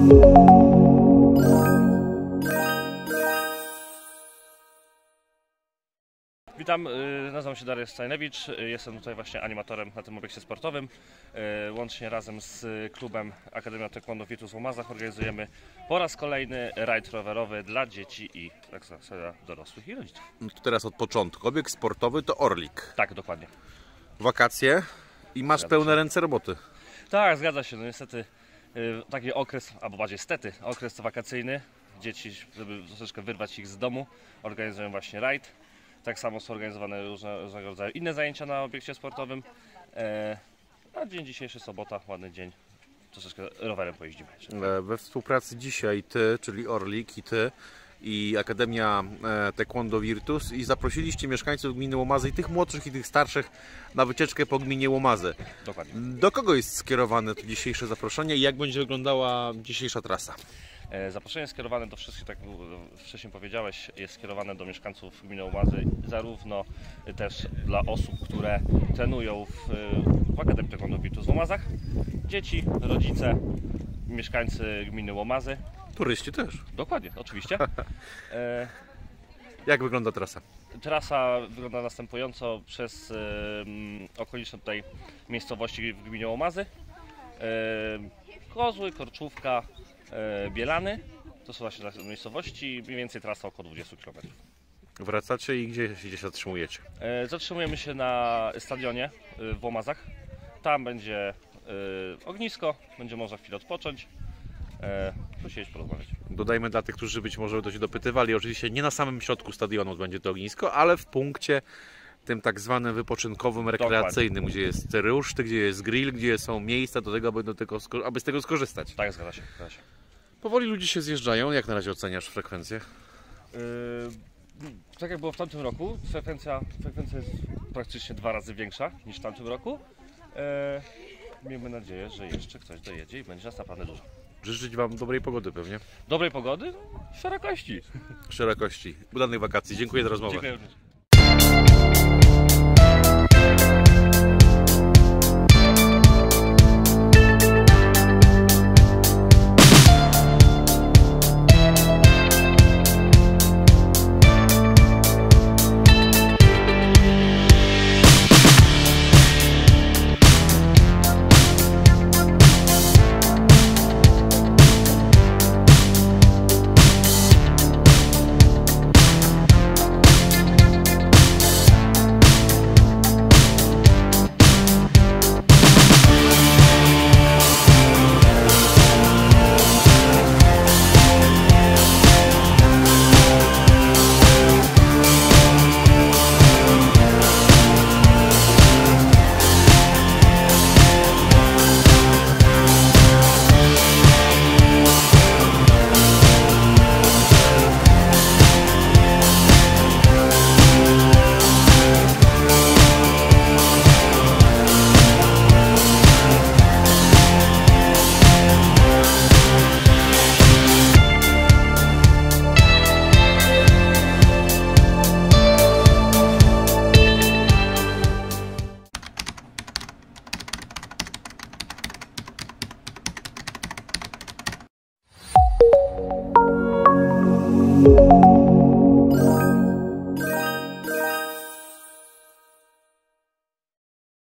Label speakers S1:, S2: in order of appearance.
S1: Witam, nazywam się Dariusz Stajnewicz, jestem tutaj właśnie animatorem na tym obiekcie sportowym. Łącznie razem z klubem Akademia Taekwondo Virtus w Łomazach organizujemy po raz kolejny rajd rowerowy dla dzieci i tak dla dorosłych i rodziców.
S2: No to teraz od początku. Obiekt sportowy to Orlik.
S1: Tak, dokładnie.
S2: Wakacje i masz pełne ręce roboty.
S1: Tak, zgadza się. No niestety taki okres, albo bardziej stety, okres wakacyjny. Dzieci, żeby troszeczkę wyrwać ich z domu, organizują właśnie rajd. Tak samo są organizowane różnego rodzaju inne zajęcia na obiekcie sportowym. A dzień dzisiejszy, sobota, ładny dzień. Troszeczkę rowerem pojeździmy.
S2: We współpracy dzisiaj ty, czyli Orlik i ty i Akademia Taekwondo Virtus i zaprosiliście mieszkańców gminy Łomazy i tych młodszych i tych starszych na wycieczkę po gminie Łomazy.
S1: Dokładnie.
S2: Do kogo jest skierowane to dzisiejsze zaproszenie i jak będzie wyglądała dzisiejsza trasa?
S1: Zaproszenie skierowane do wszystkich, tak jak wcześniej powiedziałeś, jest skierowane do mieszkańców gminy Łomazy, zarówno też dla osób, które trenują w Akademii Taekwondo Virtus w Łomazach, dzieci, rodzice, mieszkańcy gminy Łomazy.
S2: Turyści też.
S1: Dokładnie, oczywiście.
S2: Jak wygląda trasa?
S1: Trasa wygląda następująco przez okoliczne tutaj miejscowości w gminie Łomazy. Kozły, Korczówka, Bielany, to są właśnie miejscowości, mniej więcej trasa około 20 km.
S2: Wracacie i gdzie się zatrzymujecie?
S1: Zatrzymujemy się na stadionie w Łomazach. Tam będzie ognisko, będzie można chwilę odpocząć, posiedzieć, porozmawiać.
S2: Dodajmy dla tych, którzy być może się dopytywali, oczywiście nie na samym środku stadionu będzie to ognisko, ale w punkcie tym tak zwanym wypoczynkowym, rekreacyjnym, gdzie jest ruszty, gdzie jest grill, gdzie są miejsca do tego, aby z tego skorzystać.
S1: Tak, zgadza się.
S2: Powoli ludzie się zjeżdżają. Jak na razie oceniasz frekwencję?
S1: Tak jak było w tamtym roku, frekwencja jest praktycznie 2 razy większa niż w tamtym roku. Miejmy nadzieję, że jeszcze ktoś dojedzie i będzie nas naprawdę dużo.
S2: Życzyć Wam dobrej pogody pewnie.
S1: Dobrej pogody, szerokości.
S2: Szerokości. Udanych wakacji. Dziękuję za rozmowę.
S1: Dziękuję również.